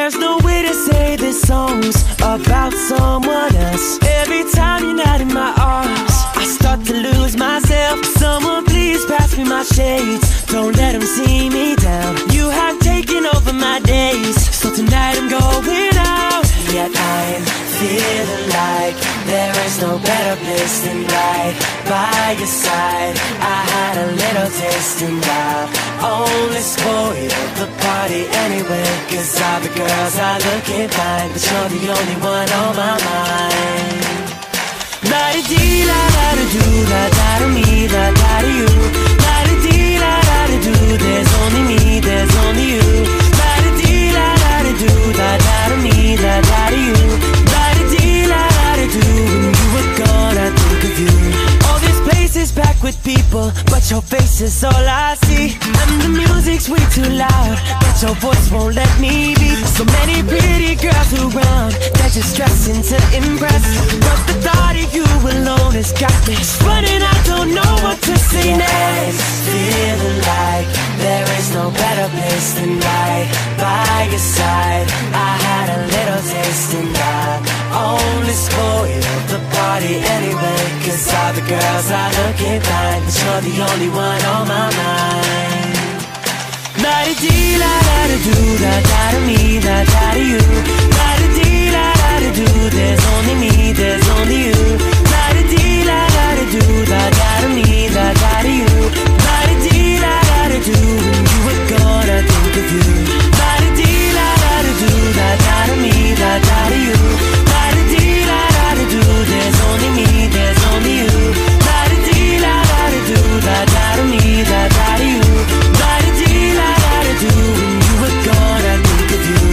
There's no way to say this song's about someone else. Every time you're not in my arms, I start to lose myself. Someone please pass me my shades, don't let them see me down. You have taken over my days, so tonight I'm going out. Yet I'm feeling like there is no better place than right by your side. I had a little taste and I'll only spoil the party anyway, 'cause all the girls are looking fine, but you're the only one on my mind. La-di-dee, la-da-da-do, la-da-da-me, la-da-da-you. La-di-dee, la-da-da-do, there's only me, there's only you. La-di-dee, la-da-da-do, la-da-da-me, la-da-da-you. La-di-dee, la-da-da-do, when you were gone I think of you. All this place is packed with people, but your face is all I see. And the music's way too loud, but your voice won't let me be. So many pretty girls around, they're just dressing to impress, but the thought of you alone has got me running. I don't know what to say next. Feeling like there is no better place than right by your side. I had a little taste and I only spoiled the party anyway, 'cause all the girls are looking fine, but you're the only one on my mind. La-di-dee, la-da-da-do, la-da-da-me, la-da-da-you. La-di-dee, la-da-da-do, there's only me, there's only you. La-di-dee, la-da-da-do, la-da-da-me, la-da-da-you. La-di-dee, la-da-da-do, when you were gone I think of you. La-di-dee, la-da-da-do, la-da-da-me, la-da-da-you. La-di-dee, la-da-da-do, there's only me, there's only you. La-di-dee, la-da-da-do, la-da-da-me, la-da-da-you. La-di-dee, la-da-da-do, when you were gone I think of you.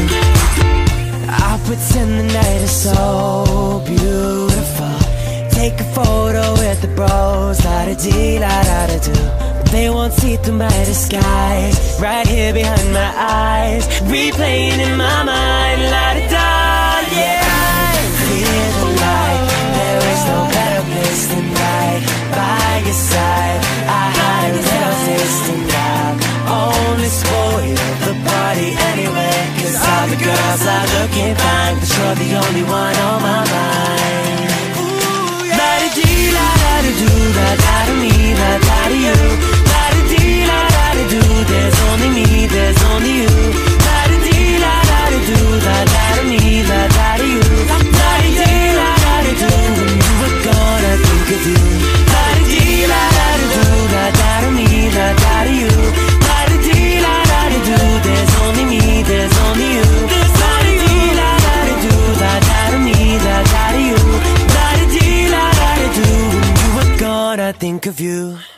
I'll pretend the night is so beautiful, take a photo with the bros. La-da-dee, la-da-da-do, they won't see through my disguise, right here behind my eyes, replaying in my mind. La-da-da, yeah. Feeling like there is no better place than right by your side. I had a little taste and I'll only spoil the party anyway, 'cause all the girls are looking fine, but you're the only one on my mind. La-di-dee, la-da-da-do, la-da-da-me, la-da-da-you. La-di-dee, la-da-da-do, there's only me, there's only you. La-di-dee, la-da-da-do, la-da-da-me, la-da-da-you. La-di-dee, la-da-da-do, when you were gone I think of you. La-di-dee, la-da-da-do, la-da-da-me, la-da-da-you. La-di-dee, la-da-da-do, there's only me, there's only you. La-di-dee, la-da-da-do, la-da-da-me, la-da-da-you. La-di-dee, la-da-da-do, when you were gone I think of you.